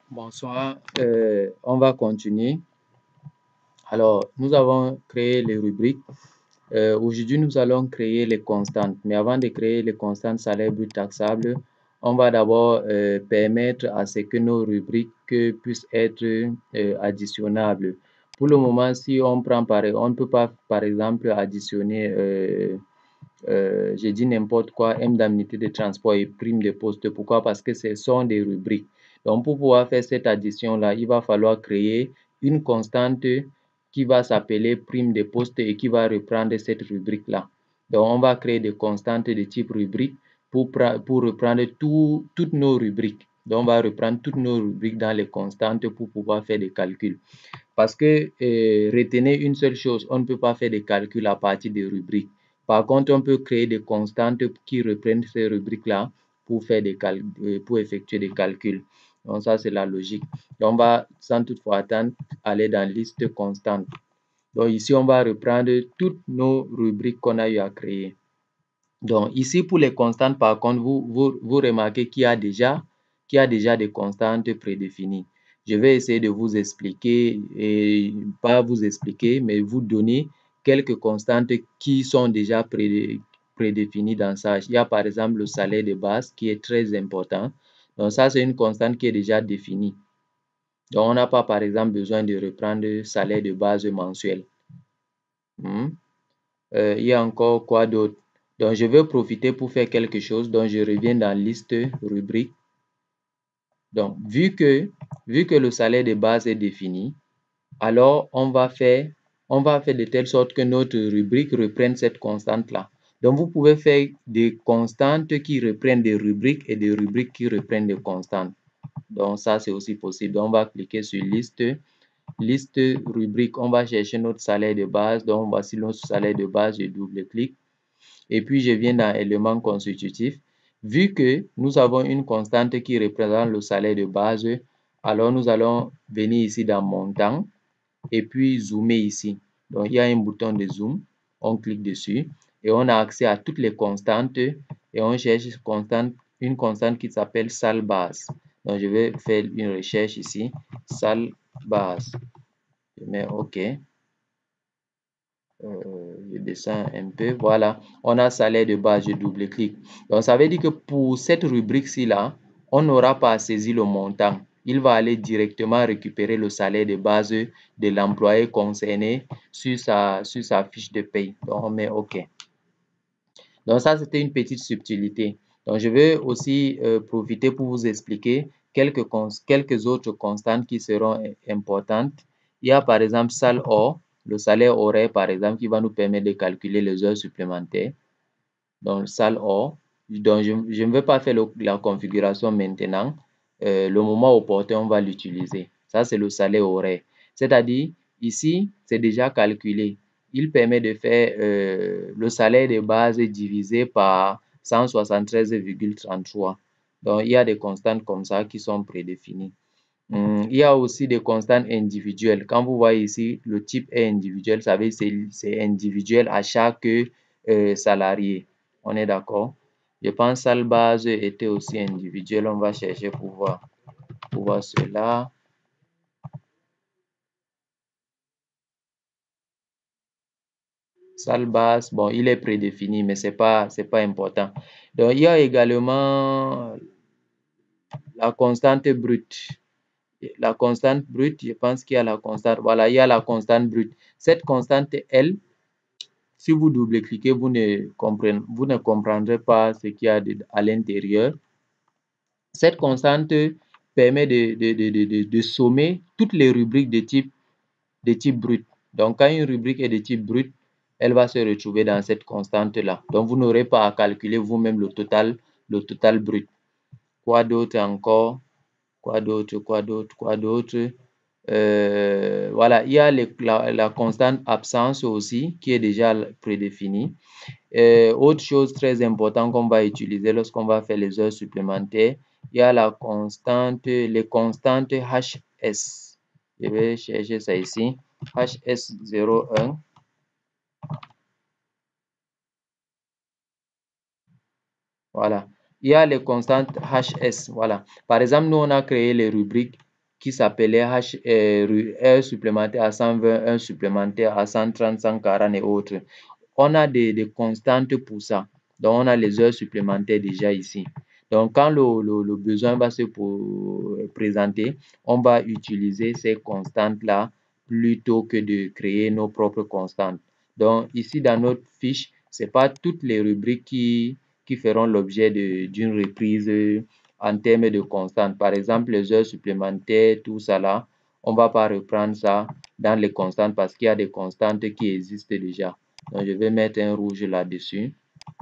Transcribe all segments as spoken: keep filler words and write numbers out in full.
Bonsoir, euh, on va continuer. Alors, nous avons créé les rubriques. Euh, Aujourd'hui, nous allons créer les constantes. Mais avant de créer les constantes salaire brut taxable, on va d'abord euh, permettre à ce que nos rubriques puissent être euh, additionnables. Pour le moment, si on prend par, on ne peut pas, par exemple, additionner, euh, euh, j'ai dit n'importe quoi, indemnité de transport et prime de poste. Pourquoi? Parce que ce sont des rubriques. Donc, pour pouvoir faire cette addition-là, il va falloir créer une constante qui va s'appeler prime de poste et qui va reprendre cette rubrique-là. Donc, on va créer des constantes de type rubrique pour, pour reprendre tout, toutes nos rubriques. Donc, on va reprendre toutes nos rubriques dans les constantes pour pouvoir faire des calculs. Parce que euh, retenez une seule chose, on ne peut pas faire des calculs à partir des rubriques. Par contre, on peut créer des constantes qui reprennent ces rubriques-là pour, faire des cal pour effectuer des calculs. Donc, ça, c'est la logique. Donc, on va, sans toutefois attendre, aller dans liste constante. Donc, ici, on va reprendre toutes nos rubriques qu'on a eu à créer. Donc, ici, pour les constantes, par contre, vous, vous, vous remarquez qu'il y a déjà, qu'il y a déjà des constantes prédéfinies. Je vais essayer de vous expliquer, et pas vous expliquer, mais vous donner quelques constantes qui sont déjà prédé, prédéfinies dans ça. Il y a par exemple le salaire de base qui est très important. Donc, ça, c'est une constante qui est déjà définie. Donc, on n'a pas, par exemple, besoin de reprendre le salaire de base mensuel. Hmm? Euh, il y a encore quoi d'autre? Donc, je vais profiter pour faire quelque chose. Donc, je reviens dans liste rubrique. Donc, vu que, vu que le salaire de base est défini, alors on va faire, on va faire de telle sorte que notre rubrique reprenne cette constante-là. Donc, vous pouvez faire des constantes qui reprennent des rubriques et des rubriques qui reprennent des constantes. Donc, ça, c'est aussi possible. Donc, on va cliquer sur liste. Liste rubrique, on va chercher notre salaire de base. Donc, voici notre salaire de base. Je double-clique. Et puis, je viens dans éléments constitutifs. Vu que nous avons une constante qui représente le salaire de base, alors nous allons venir ici dans montant et puis zoomer ici. Donc, il y a un bouton de zoom. On clique dessus et on a accès à toutes les constantes et on cherche une constante, une constante qui s'appelle salle base. Donc, je vais faire une recherche ici. Salle base. Je mets OK. Euh, je descends un peu, voilà, on a salaire de base, je double-clique. Donc, ça veut dire que pour cette rubrique-ci, là, on n'aura pas à saisir le montant. Il va aller directement récupérer le salaire de base de l'employé concerné sur sa, sur sa fiche de paye. Donc, on met OK. Donc, ça, c'était une petite subtilité. Donc, je vais aussi euh, profiter pour vous expliquer quelques, quelques autres constantes qui seront importantes. Il y a par exemple salle hors, le salaire horaire par exemple, qui va nous permettre de calculer les heures supplémentaires. Donc, salle hors. Donc, je, je ne vais pas faire le, la configuration maintenant. Euh, le moment opportun, on va l'utiliser. Ça, c'est le salaire horaire. C'est-à-dire, ici, c'est déjà calculé. Il permet de faire euh, le salaire de base divisé par cent soixante-treize virgule trente-trois. Donc, il y a des constantes comme ça qui sont prédéfinies. Hum, il y a aussi des constantes individuelles. Quand vous voyez ici, le type est individuel, ça veut dire que c'est individuel à chaque euh, salarié. On est d'accord? Je pense que salle base était aussi individuel. On va chercher pour voir, pour voir cela. Salle base, bon, il est prédéfini, mais c'est pas, c'est pas important. Donc, il y a également la constante brute. La constante brute, je pense qu'il y a la constante, voilà, il y a la constante brute. Cette constante, elle, si vous double-cliquez, vous ne comprenez, vous ne comprendrez pas ce qu'il y a de, à l'intérieur. Cette constante permet de, de, de, de, de sommer toutes les rubriques de type, de type brut. Donc, quand une rubrique est de type brut, elle va se retrouver dans cette constante-là. Donc, vous n'aurez pas à calculer vous-même le total, le total brut. Quoi d'autre encore? Quoi d'autre? Quoi d'autre? Quoi d'autre? Euh, voilà, il y a les, la, la constante absence aussi qui est déjà prédéfinie. Euh, autre chose très importante qu'on va utiliser lorsqu'on va faire les heures supplémentaires, il y a la constante, les constantes H S. Je vais chercher ça ici. H S zéro un. Voilà. Il y a les constantes H S. Voilà. Par exemple, nous, on a créé les rubriques qui s'appelait H, euh, R supplémentaire à cent vingt, un supplémentaire à cent trente, cent quarante et autres. On a des, des constantes pour ça. Donc, on a les heures supplémentaires déjà ici. Donc, quand le, le, le besoin va se pour, présenter, on va utiliser ces constantes-là plutôt que de créer nos propres constantes. Donc, ici, dans notre fiche, ce n'est pas toutes les rubriques qui, qui feront l'objet d'une reprise en termes de constantes. Par exemple, les heures supplémentaires, tout ça là, on ne va pas reprendre ça dans les constantes parce qu'il y a des constantes qui existent déjà. Donc, je vais mettre un rouge là-dessus.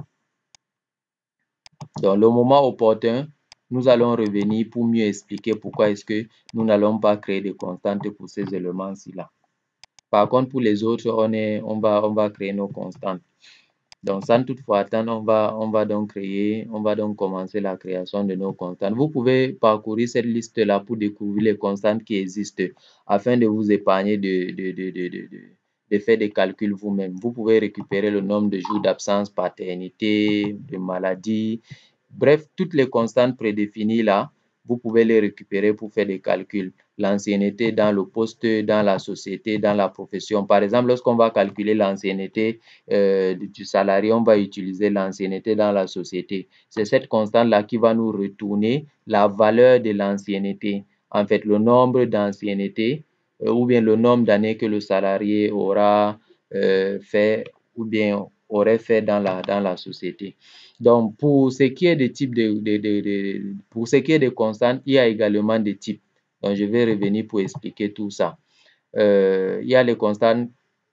Dans le moment opportun, nous allons revenir pour mieux expliquer pourquoi est-ce que nous n'allons pas créer de constantes pour ces éléments-ci là. Par contre, pour les autres, on, est, on, va, on va créer nos constantes. Donc, sans toutefois attendre, on va, on va donc créer, on va donc commencer la création de nos constantes. Vous pouvez parcourir cette liste-là pour découvrir les constantes qui existent afin de vous épargner de, de, de, de, de, de, de faire des calculs vous-même. Vous pouvez récupérer le nombre de jours d'absence, paternité, de maladie. Bref, toutes les constantes prédéfinies là, vous pouvez les récupérer pour faire des calculs. L'ancienneté dans le poste, dans la société, dans la profession. Par exemple, lorsqu'on va calculer l'ancienneté euh, du salarié, on va utiliser l'ancienneté dans la société. C'est cette constante-là qui va nous retourner la valeur de l'ancienneté. En fait, le nombre d'ancienneté euh, ou bien le nombre d'années que le salarié aura euh, fait ou bien aurait fait dans la, dans la société. Donc, pour ce qui est des types de, de, de, de, pour ce qui est des constantes, il y a également des types. Donc, je vais revenir pour expliquer tout ça. Euh, il y a les constantes.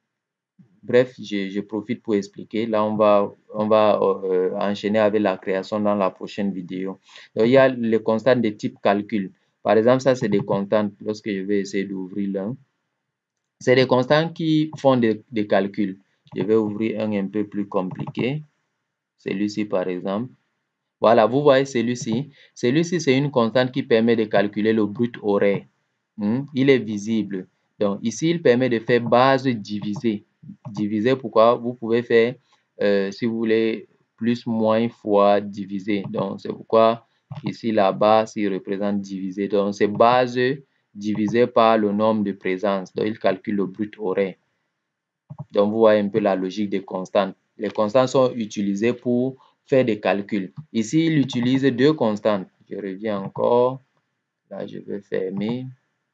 Bref, je, je profite pour expliquer. Là, on va, on va euh, enchaîner avec la création dans la prochaine vidéo. Donc, il y a les constantes de type calcul. Par exemple, ça, c'est des constantes. Lorsque je vais essayer d'ouvrir l'un, c'est des constantes qui font des, des calculs. Je vais ouvrir un un peu plus compliqué. Celui-ci, par exemple. Voilà, vous voyez celui-ci. Celui-ci, c'est une constante qui permet de calculer le brut horaire. Hmm, il est visible. Donc, ici, il permet de faire base divisée. Diviser, pourquoi? Vous pouvez faire, euh, si vous voulez, plus, moins, fois, diviser. Donc, c'est pourquoi ici, la base, il représente divisé. Donc, c'est base divisé par le nombre de présences. Donc, il calcule le brut horaire. Donc, vous voyez un peu la logique des constantes. Les constantes sont utilisées pour faire des calculs. Ici, il utilise deux constantes. Je reviens encore. Là, je vais fermer.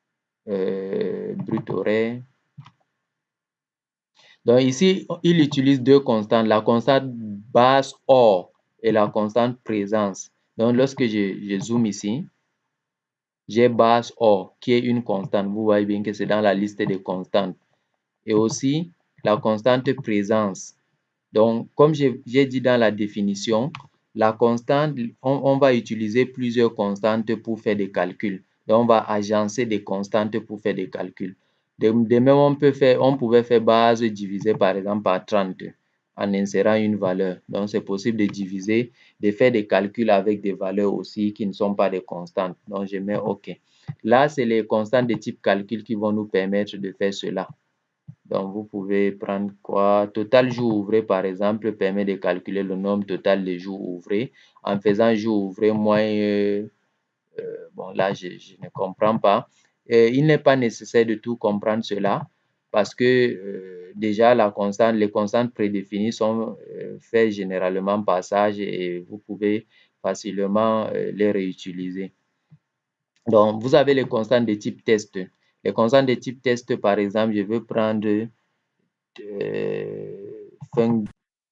Euh, brut horaire. Donc, ici, il utilise deux constantes. La constante base hors et la constante présence. Donc, lorsque je, je zoome ici, j'ai base hors qui est une constante. Vous voyez bien que c'est dans la liste des constantes. Et aussi, la constante présence. Donc, comme j'ai dit dans la définition, la constante, on, on, va utiliser plusieurs constantes pour faire des calculs. Donc, on va agencer des constantes pour faire des calculs. De, de même, on, peut faire, on pouvait faire base divisée par exemple par trente en insérant une valeur. Donc, c'est possible de diviser, de faire des calculs avec des valeurs aussi qui ne sont pas des constantes. Donc, je mets OK. Là, c'est les constantes de type calcul qui vont nous permettre de faire cela. Donc, vous pouvez prendre quoi? Total jours ouvrés, par exemple, permet de calculer le nombre total de jours ouvrés. En faisant jours ouvrés moins, euh, euh, bon, là, je, je, ne comprends pas. Et il n'est pas nécessaire de tout comprendre cela parce que euh, déjà, la constante, les constantes prédéfinies sont euh, faites généralement par sage et vous pouvez facilement euh, les réutiliser. Donc, vous avez les constantes de type test. Les constantes de type test, par exemple, je veux prendre euh, fin.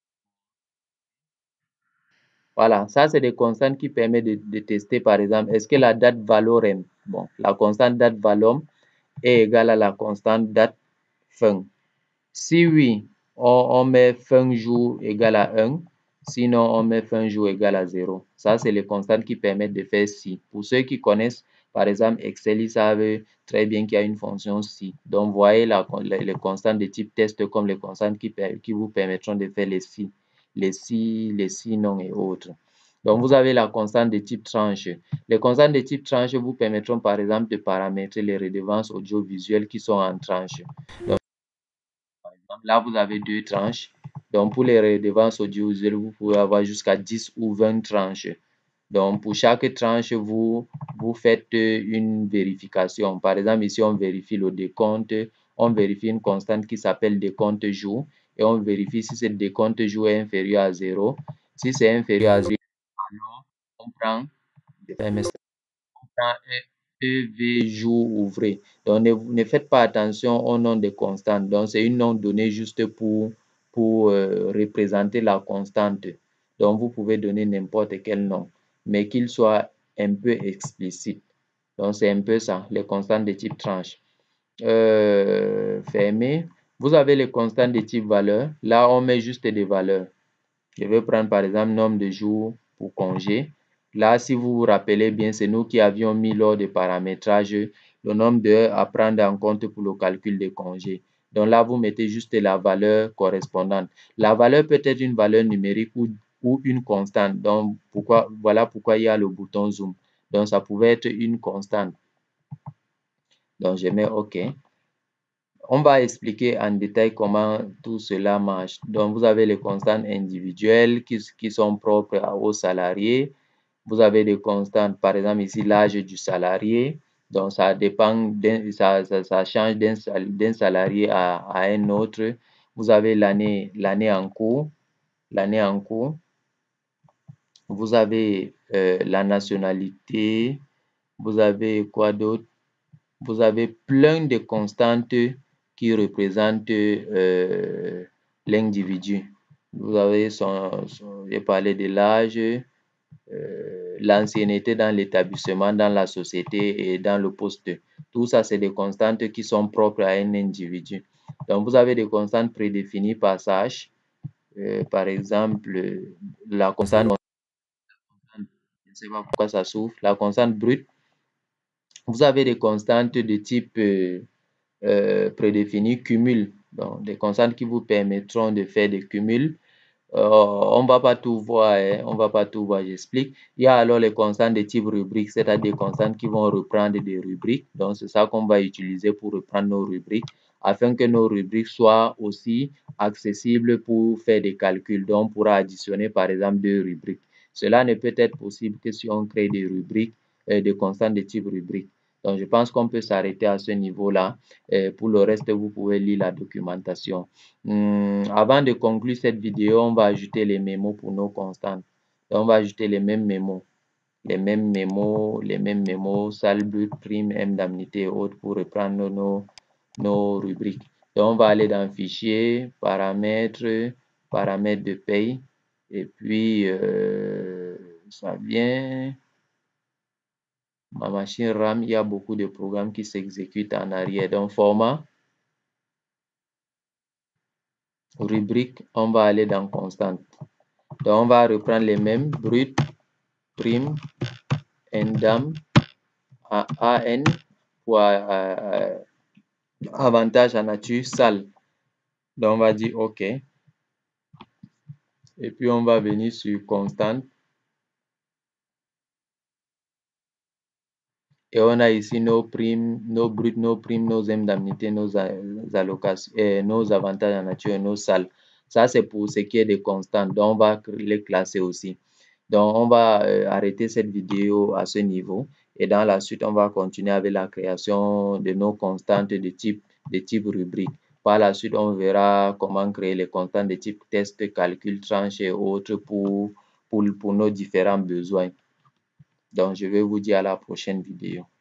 Voilà, ça c'est des constantes qui permettent de, de tester par exemple, est-ce que la date valorem, bon, la constante date valorem est égale à la constante date fin. Si oui, on, on met fin jour égale à un, sinon on met fin jour égale à zéro. Ça c'est les constantes qui permettent de faire si. Pour ceux qui connaissent, par exemple, Excel, ils savent très bien qu'il y a une fonction si. Donc, voyez la, les, les constantes de type test comme les constantes qui, qui vous permettront de faire les si, les si, les si, non et autres. Donc, vous avez la constante de type tranche. Les constantes de type tranche vous permettront, par exemple, de paramétrer les redevances audiovisuelles qui sont en tranche. Donc, par exemple, là, vous avez deux tranches. Donc, pour les redevances audiovisuelles, vous pouvez avoir jusqu'à dix ou vingt tranches. Donc, pour chaque tranche, vous, vous faites une vérification. Par exemple, ici, on vérifie le décompte, on vérifie une constante qui s'appelle décompte jour et on vérifie si ce décompte jour est inférieur à zéro. Si c'est inférieur à zéro, alors on prend, on prend E V jour ouvré. Donc, ne, ne faites pas attention au nom des constantes. Donc, c'est une nom donnée juste pour, pour euh, représenter la constante. Donc, vous pouvez donner n'importe quel nom, mais qu'il soit un peu explicite. Donc, c'est un peu ça, les constantes de type tranche. Euh, fermé. Vous avez les constantes de type valeur. Là, on met juste des valeurs. Je vais prendre par exemple nombre de jours pour congé. Là, si vous vous rappelez bien, c'est nous qui avions mis lors de paramétrage le nombre d'heures à prendre en compte pour le calcul des congés. Donc là, vous mettez juste la valeur correspondante. La valeur peut être une valeur numérique ou, ou une constante. Donc, pourquoi, voilà pourquoi il y a le bouton zoom. Donc, ça pouvait être une constante. Donc, je mets OK. On va expliquer en détail comment tout cela marche. Donc, vous avez les constantes individuelles qui, qui sont propres aux salariés. Vous avez des constantes, par exemple ici, l'âge du salarié. Donc, ça dépend, ça, ça, ça change d'un salarié à, à un autre. Vous avez l'année l'année en cours. L'année en cours. Vous avez euh, la nationalité. Vous avez quoi d'autre? Vous avez plein de constantes qui représentent euh, l'individu. Vous avez son, son j'ai parlé de l'âge, euh, l'ancienneté dans l'établissement, dans la société et dans le poste. Tout ça, c'est des constantes qui sont propres à un individu. Donc, vous avez des constantes prédéfinies par Sage. Euh, par exemple, la constante, je ne sais pas pourquoi ça souffle, la constante brute. Vous avez des constantes de type euh, euh, prédéfinies cumul, donc des constantes qui vous permettront de faire des cumuls. Euh, on ne va pas tout voir, hein, on va pas tout voir, j'explique. Il y a alors les constantes de type rubrique, c'est-à-dire des constantes qui vont reprendre des rubriques. Donc, c'est ça qu'on va utiliser pour reprendre nos rubriques, afin que nos rubriques soient aussi accessibles pour faire des calculs. Donc, on pourra additionner, par exemple, deux rubriques. Cela ne peut être possible que si on crée des rubriques, euh, des constantes de type rubrique. Donc, je pense qu'on peut s'arrêter à ce niveau-là. Euh, pour le reste, vous pouvez lire la documentation. Hum, avant de conclure cette vidéo, on va ajouter les mémos pour nos constantes. Donc, on va ajouter les mêmes mémos, les mêmes mémos, les mêmes mémos, salle, but, prime, indemnité et autres pour reprendre nos, nos rubriques. Donc, on va aller dans Fichier, Paramètres, Paramètres de paye. Et puis, euh, ça vient. Ma machine RAM, il y a beaucoup de programmes qui s'exécutent en arrière. Donc, format, rubrique, on va aller dans constante. Donc, on va reprendre les mêmes, brut, prime, indem, A N, pour euh, avantage en nature, salle. Donc, on va dire OK. Et puis, on va venir sur constante. Et on a ici nos primes, nos bruts, nos primes, nos indemnités, nos allocations, et nos avantages en nature et nos salles. Ça, c'est pour ce qui est des constantes. Donc, on va les classer aussi. Donc, on va euh, arrêter cette vidéo à ce niveau. Et dans la suite, on va continuer avec la création de nos constantes de type, de type rubrique. Par la suite, on verra comment créer les constantes de type test, calcul, tranche et autres pour, pour, pour nos différents besoins. Donc, je vais vous dire à la prochaine vidéo.